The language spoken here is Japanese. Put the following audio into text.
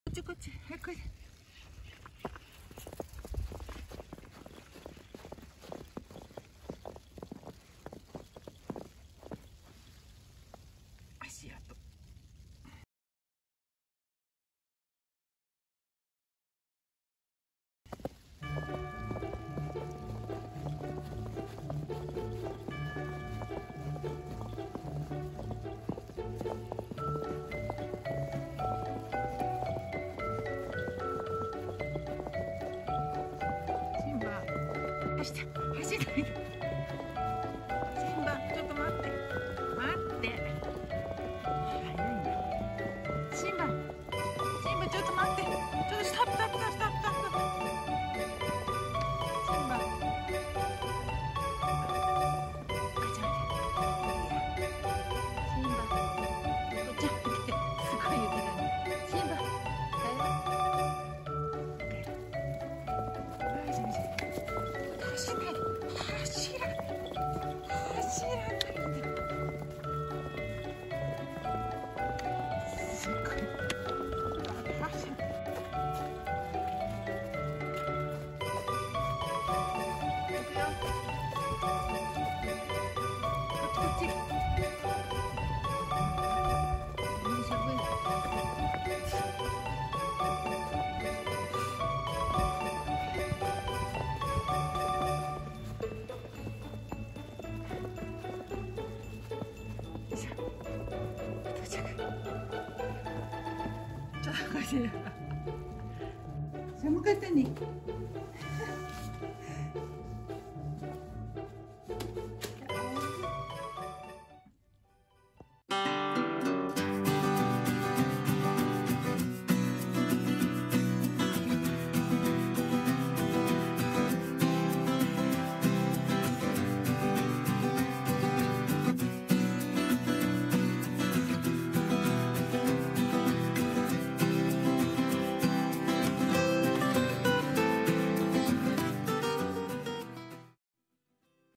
っちこっち、はい、これ。足跡。走って走ってシンバ、ちょっと待って待って早いな。シンバ、シンバ、ちょっと待って、ちょっとストップストップストップストップストップ。シンバ、あ、ちょっと待って、シンバ、ちょっと待って、すごい雪だね。シンバ、だよ。走らないで、走らないで、走らないで。すごい。走らない。行くよ。こっちこっち。大丈夫。ちょっと待って。寒かったね。